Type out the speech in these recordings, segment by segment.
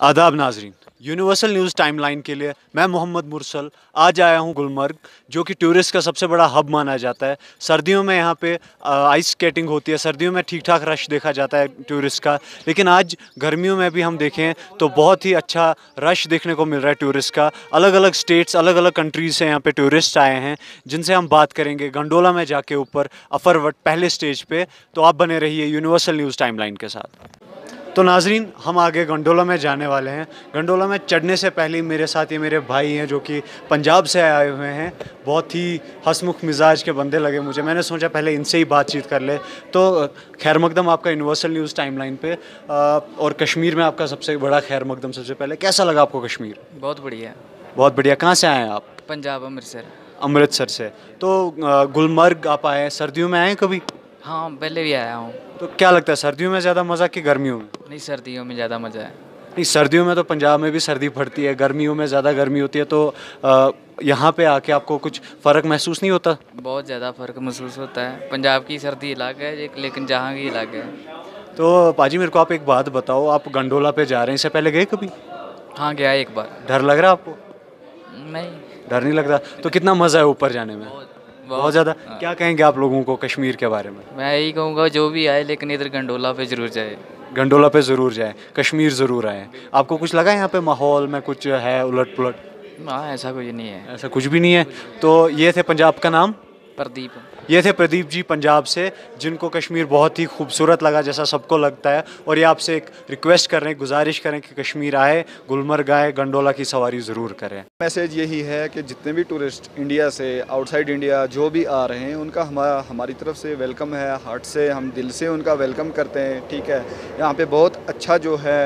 आदाब नाजरीन, universal news timeline के लिए मैं मोहम्मद मुरसल आज आया हूँ गुलमर्ग, जो कि टूरिस्ट का सबसे बड़ा हब माना जाता है। सर्दियों में यहाँ पे आइस स्केटिंग होती है, सर्दियों में ठीक ठाक रश देखा जाता है टूरिस्ट का। लेकिन आज गर्मियों में भी हम देखें तो बहुत ही अच्छा रश देखने को मिल रहा है टूरिस्ट का। अलग अलग स्टेट्स, अलग अलग कंट्रीज से यहाँ पे टूरिस्ट आए हैं, जिनसे हम बात करेंगे गंडोला में जाके ऊपर अफरवट पहले स्टेज पे। तो आप बने रहिए यूनिवर्सल न्यूज़ टाइमलाइन के साथ। तो नाजरीन, हम आगे गंडोला में जाने वाले हैं। गंडोला में चढ़ने से पहले मेरे साथ ये मेरे भाई हैं जो कि पंजाब से आए हुए हैं। बहुत ही हंसमुख मिजाज के बंदे लगे मुझे। मैंने सोचा पहले इनसे ही बातचीत कर ले। तो खैर मकदम आपका यूनिवर्सल न्यूज़ टाइमलाइन पे, और कश्मीर में आपका सबसे बड़ा खैर मकदम। सबसे पहले कैसा लगा आपको कश्मीर? बहुत बढ़िया। बहुत बढ़िया। कहाँ से आए हैं आप? पंजाब, अमृतसर। अमृतसर से। तो गुलमर्ग आप आए हैं, सर्दियों में आए हैं कभी? हाँ, पहले भी आया हूँ। तो क्या लगता है, सर्दियों में ज़्यादा मज़ा कि गर्मियों में? नहीं, सर्दियों में ज़्यादा मज़ा है। नहीं, सर्दियों में तो पंजाब में भी सर्दी पड़ती है, गर्मियों में ज़्यादा गर्मी होती है। तो यहाँ पे आके आपको कुछ फ़र्क महसूस नहीं होता? बहुत ज़्यादा फ़र्क महसूस होता है। पंजाब की सर्दी अलग है, लेकिन जहाँ की अलग है। तो पाजी, मेरे को आप एक बात बताओ, आप गंडोला पे जा रहे हैं, इससे पहले गए कभी? हाँ, गया एक बार। डर लग रहा है आपको? नहीं, डर नहीं लग रहा। तो कितना मज़ा है ऊपर जाने में? बहुत ज़्यादा। क्या कहेंगे आप लोगों को कश्मीर के बारे में? मैं यही कहूँगा जो भी आए, लेकिन इधर गंडोला पे ज़रूर जाए। गंडोला पे ज़रूर जाए, कश्मीर ज़रूर आए। आपको कुछ लगा यहाँ पे माहौल में कुछ है उलट पुलट? हाँ, ऐसा कुछ नहीं है। ऐसा कुछ भी नहीं है। तो ये थे पंजाब का नाम प्रदीप। ये थे प्रदीप जी पंजाब से, जिनको कश्मीर बहुत ही खूबसूरत लगा जैसा सबको लगता है। और ये आपसे एक रिक्वेस्ट कर रहे हैं, गुजारिश करें कि कश्मीर आए, गुलमर्ग आए, गंडोला की सवारी ज़रूर करें। मैसेज यही है कि जितने भी टूरिस्ट इंडिया से, आउटसाइड इंडिया जो भी आ रहे हैं, उनका हमारी तरफ से वेलकम है। हार्ट से, हम दिल से उनका वेलकम करते हैं। ठीक है, यहाँ पे बहुत अच्छा जो है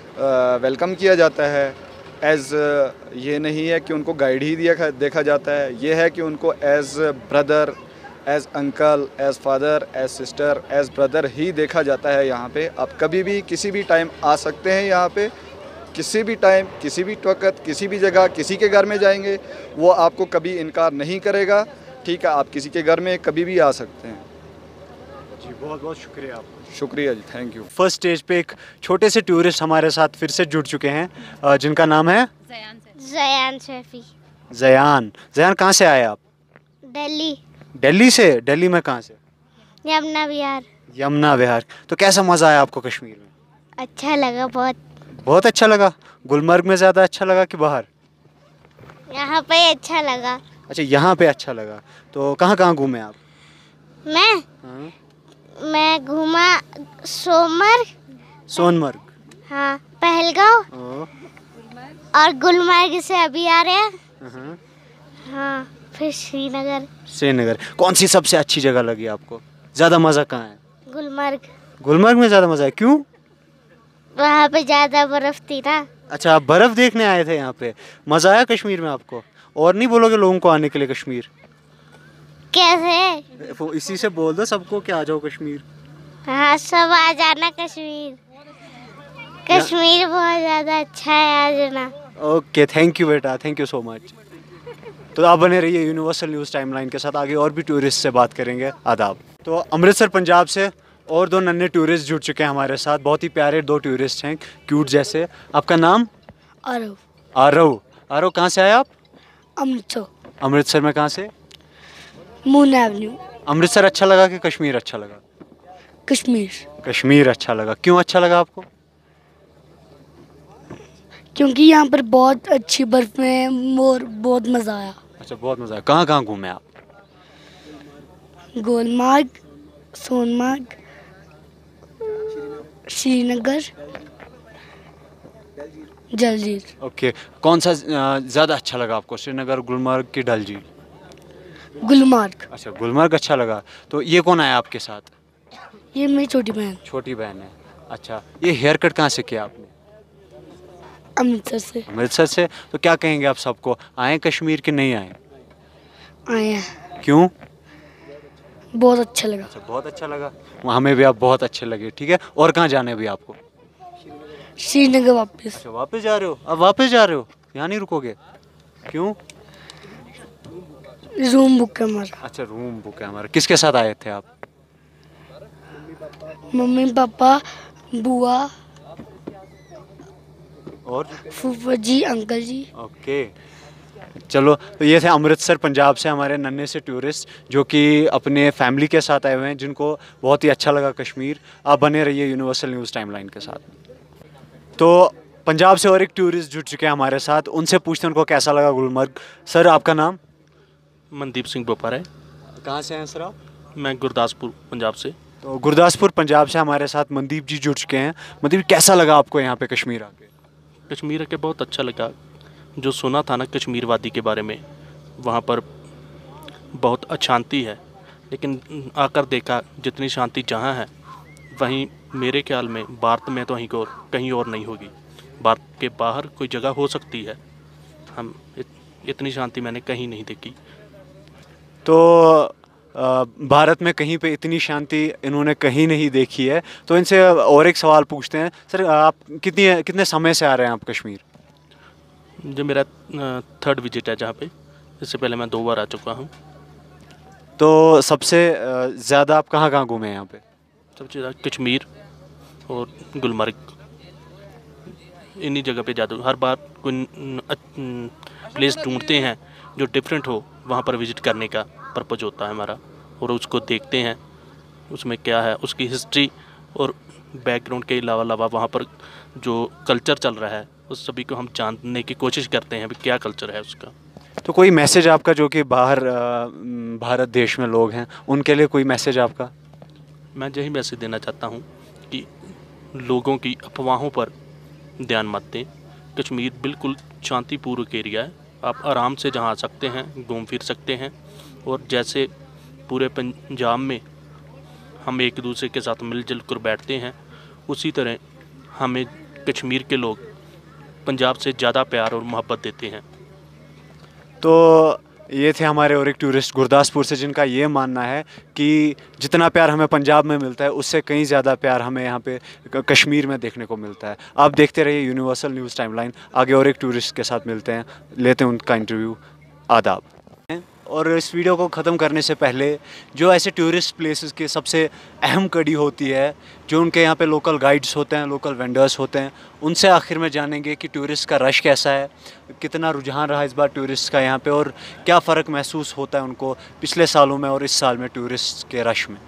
वेलकम किया जाता है। ये नहीं है कि उनको गाइड ही देखा जाता है, ये है कि उनको as brother, as uncle, as father, as sister, as brother ही देखा जाता है। यहाँ पे आप कभी भी किसी भी टाइम आ सकते हैं। यहाँ पे किसी भी टाइम, किसी भी वक्त, किसी भी जगह, किसी के घर में जाएंगे, वो आपको कभी इनकार नहीं करेगा। ठीक है, आप किसी के घर में कभी भी आ सकते हैं। जी, बहुत बहुत शुक्रिया आपका। शुक्रिया जी, थैंक यू। फर्स्ट स्टेज पे एक छोटे से टूरिस्ट हमारे साथ फिर से जुड़ चुके हैं, जिनका नाम है जयान शफी। जयान। जयान, कहाँ से आए आप? दिल्ली। दिल्ली से? दिल्ली में कहाँ से? यमुना विहार। यमुना विहार। तो कैसा मज़ा आया आपको कश्मीर में? अच्छा लगा बहुत। बहुत अच्छा लगा। गुलमर्ग में ज़्यादा अच्छा लगा कि बाहर? यहाँ पे अच्छा लगा। अच्छा, यहाँ पे अच्छा लगा। तो कहाँ कहाँ घूमे आप? मैं घूमा सोनमर्ग। हाँ, पहलगांव और गुलमर्ग से अभी आ रहे हैं। हाँ, फिर श्रीनगर। कौन सी सबसे अच्छी जगह लगी आपको? ज़्यादा मज़ा कहाँ है? गुलमर्ग। गुलमर्ग में ज़्यादा मज़ा है, क्यों? वहाँ पे ज़्यादा बर्फ थी ना। अच्छा, आप बर्फ़ देखने आए थे यहाँ पे। मज़ा आया कश्मीर में आपको? और नहीं बोलोगे लोगों को आने के लिए कश्मीर? कैसे? वो इसी से बोल दो सबको कि आ जाओ कश्मीर। हाँ, सब आ जाना कश्मीर। कश्मीर बहुत ज़्यादा अच्छा है, आ जाना। ओके, थैंक यू बेटा, थैंक यू सो मच। तो आप बने रहिए यूनिवर्सल न्यूज़ टाइमलाइन के साथ, आगे और भी टूरिस्ट से बात करेंगे। आदाब। तो अमृतसर पंजाब से और दो नन्हे टूरिस्ट जुड़ चुके हैं हमारे साथ। बहुत ही प्यारे दो टूरिस्ट हैं, क्यूट जैसे। आपका नाम? आरव। आरव। आरव, कहाँ से आए आप? अमृतसर। अमृतसर में कहाँ से? Moon Avenue. अमृतसर अच्छा लगा कि कश्मीर अच्छा लगा? कश्मीर। कश्मीर अच्छा लगा। क्यों अच्छा लगा आपको? क्योंकि यहाँ पर बहुत अच्छी बर्फ में और बहुत मज़ा आया। अच्छा, बहुत मज़ा आया। कहाँ कहाँ घूमे आप? गुलमर्ग, सोनमर्ग, श्रीनगर, डल झील। ओके, कौन सा ज़्यादा अच्छा लगा आपको, श्रीनगर, गुलमर्ग की डल झील? गुलमर्ग। अच्छा, गुलमर्ग अच्छा लगा। तो ये कौन आया आपके साथ? ये मेरी छोटी बहन। छोटी बहन है। अच्छा, ये हेयर कट कहाँ से किया आपने? अमृतसर से। अमृतसर से। तो क्या कहेंगे आप सबको, आए कश्मीर कि नहीं आए? आए हैं। क्यों? बहुत अच्छा लगा। अच्छा, बहुत अच्छा लगा। हमें भी आप बहुत अच्छे लगे। ठीक है, और कहाँ जाना है अभी आपको? श्रीनगर वापस। अच्छा, वापस जा रहे हो? अब वापस जा रहे हो? यहाँ नहीं रुकोगे? क्यों? रूम बुक है हमारा। अच्छा, रूम बुक है हमारा। किसके साथ आए थे आप? मम्मी पापा, बुआ, और फूफा जी, अंकल जी। ओके, चलो। तो ये थे अमृतसर पंजाब से हमारे नन्हे से टूरिस्ट जो कि अपने फैमिली के साथ आए हुए हैं, जिनको बहुत ही अच्छा लगा कश्मीर। आप बने रहिए यूनिवर्सल न्यूज़ टाइमलाइन के साथ। तो पंजाब से और एक टूरिस्ट जुड़ चुके हैं हमारे साथ, उनसे पूछते हैं उनको कैसा लगा गुलमर्ग। सर, आपका नाम? मनदीप सिंह बोपारा है। कहाँ से हैं सर आप? मैं गुरदासपुर पंजाब से। तो गुरदासपुर पंजाब से हमारे साथ मनदीप जी जुड़ चुके हैं। मनदीप, कैसा लगा आपको यहाँ पे कश्मीर आके? कश्मीर आके बहुत अच्छा लगा। जो सुना था ना कश्मीर वादी के बारे में, वहाँ पर बहुत अशांति है, लेकिन आकर देखा जितनी शांति जहाँ है वहीं मेरे ख्याल में भारत में तो कहीं और नहीं होगी। भारत के बाहर कोई जगह हो सकती है, इतनी शांति मैंने कहीं नहीं देखी। तो भारत में कहीं पे इतनी शांति इन्होंने कहीं नहीं देखी है। तो इनसे और एक सवाल पूछते हैं। सर, आप कितने समय से आ रहे हैं आप कश्मीर? जो मेरा 3rd विजिट है जहाँ पे, इससे पहले मैं 2 बार आ चुका हूँ। तो सबसे ज़्यादा आप कहाँ कहाँ घूमे हैं यहाँ पे? सबसे ज़्यादा कश्मीर और गुलमर्ग, इन्हीं जगह पे जाते। हर बार कोई प्लेस ढूंढते हैं जो डिफरेंट हो, वहाँ पर विज़िट करने का पर्पज़ होता है हमारा, और उसको देखते हैं उसमें क्या है, उसकी हिस्ट्री और बैकग्राउंड के अलावा वहाँ पर जो कल्चर चल रहा है उस सभी को हम जानने की कोशिश करते हैं भी क्या कल्चर है उसका। तो कोई मैसेज आपका जो कि बाहर भारत देश में लोग हैं उनके लिए कोई मैसेज आपका? मैं यही मैसेज देना चाहता हूँ कि लोगों की अफवाहों पर ध्यान मत दें। कश्मीर बिल्कुल शांतिपूर्वक एरिया है, आप आराम से जहाँ आ सकते हैं, घूम फिर सकते हैं। और जैसे पूरे पंजाब में हम एक दूसरे के साथ मिलजुल कर बैठते हैं, उसी तरह हमें कश्मीर के लोग पंजाब से ज़्यादा प्यार और मोहब्बत देते हैं। तो ये थे हमारे और एक टूरिस्ट गुरदासपुर से, जिनका ये मानना है कि जितना प्यार हमें पंजाब में मिलता है उससे कहीं ज़्यादा प्यार हमें यहाँ पे कश्मीर में देखने को मिलता है। आप देखते रहिए यूनिवर्सल न्यूज़ टाइमलाइन। आगे और एक टूरिस्ट के साथ मिलते हैं, लेते हैं उनका इंटरव्यू। आदाब। और इस वीडियो को ख़त्म करने से पहले जो ऐसे टूरिस्ट प्लेसेस की सबसे अहम कड़ी होती है, जो उनके यहाँ पे लोकल गाइड्स होते हैं, लोकल वेंडर्स होते हैं, उनसे आखिर में जानेंगे कि टूरिस्ट का रश कैसा है, कितना रुझान रहा इस बार टूरिस्ट का यहाँ पे, और क्या फ़र्क महसूस होता है उनको पिछले सालों में और इस साल में टूरिस्ट के रश में।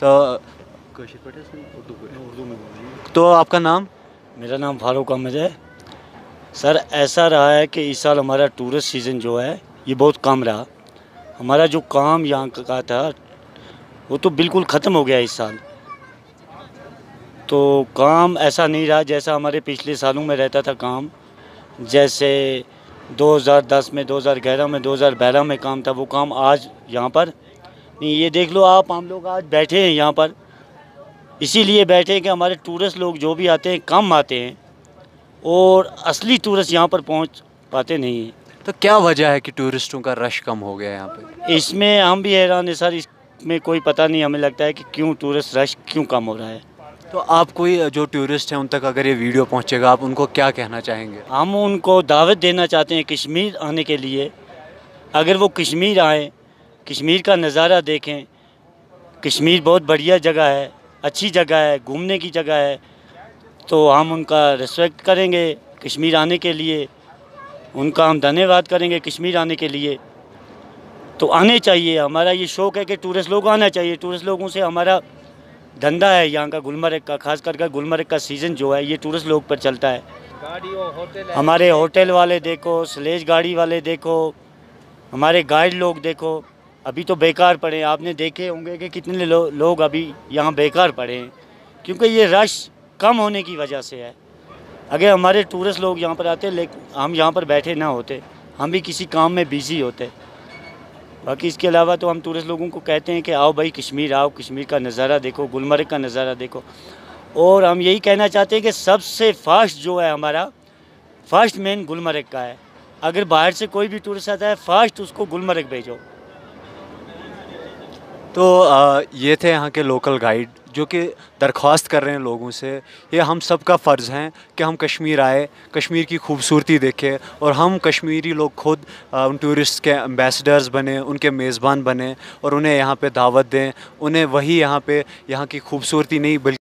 तो आपका नाम? मेरा नाम फारूक अहमद है। सर, ऐसा रहा है कि इस साल हमारा टूरिस्ट सीज़न जो है ये बहुत कम रहा। हमारा जो काम यहाँ का था वो तो बिल्कुल ख़त्म हो गया इस साल। तो काम ऐसा नहीं रहा जैसा हमारे पिछले सालों में रहता था काम। जैसे 2010 में, 2011 में, 2012 में काम था, वो काम आज यहाँ पर नहीं। ये देख लो आप, हम लोग आज बैठे हैं यहाँ पर इसीलिए बैठे हैं कि हमारे टूरिस्ट लोग जो भी आते हैं कम आते हैं और असली टूरिस्ट यहाँ पर पहुँच पाते नहीं हैं। तो क्या वजह है कि टूरिस्टों का रश कम हो गया यहाँ पे? इसमें हम भी हैरान है सर, इसमें कोई पता नहीं। हमें लगता है कि क्यों टूरिस्ट रश क्यों कम हो रहा है। तो आप कोई जो टूरिस्ट हैं उन तक अगर ये वीडियो पहुँचेगा, आप उनको क्या कहना चाहेंगे? हम उनको दावत देना चाहते हैं कश्मीर आने के लिए। अगर वो कश्मीर आएँ, कश्मीर का नज़ारा देखें। कश्मीर बहुत बढ़िया जगह है, अच्छी जगह है, घूमने की जगह है। तो हम उनका रिस्पेक्ट करेंगे कश्मीर आने के लिए, उनका हम धन्यवाद करेंगे कश्मीर आने के लिए। तो आने चाहिए, हमारा ये शौक़ है कि टूरिस्ट लोग आना चाहिए। टूरिस्ट लोगों से हमारा धंधा है यहाँ का, गुलमर्ग का, खास करके गुलमर्ग का सीज़न जो है ये टूरिस्ट लोग पर चलता है। हमारे होटल वाले देखो, स्लेज गाड़ी वाले देखो, हमारे गाइड लोग देखो, अभी तो बेकार पड़े हैं। आपने देखे होंगे कि कितने लोग अभी यहाँ बेकार पड़े हैं, क्योंकि ये रश कम होने की वजह से है। अगर हमारे टूरिस्ट लोग यहाँ पर आते, लेकिन हम यहाँ पर बैठे ना होते, हम भी किसी काम में बिज़ी होते। बाकी इसके अलावा तो हम टूरिस्ट लोगों को कहते हैं कि आओ भाई कश्मीर आओ, कश्मीर का नज़ारा देखो, गुलमर्ग का नज़ारा देखो। और हम यही कहना चाहते हैं कि सबसे फास्ट जो है हमारा, फर्स्ट मेन गुलमर्ग का है। अगर बाहर से कोई भी टूरिस्ट आता है, फास्ट उसको गुलमर्ग भेजो। तो ये थे यहाँ के लोकल गाइड जो कि दरख्वास्त कर रहे हैं लोगों से। ये हम सब का फ़र्ज़ है कि हम कश्मीर आए, कश्मीर की खूबसूरती देखें, और हम कश्मीरी लोग खुद उन टूरिस्ट के एम्बेसडर्स बने, उनके मेज़बान बने, और उन्हें यहाँ पे दावत दें। उन्हें वही यहाँ पे यहाँ की खूबसूरती नहीं बल्कि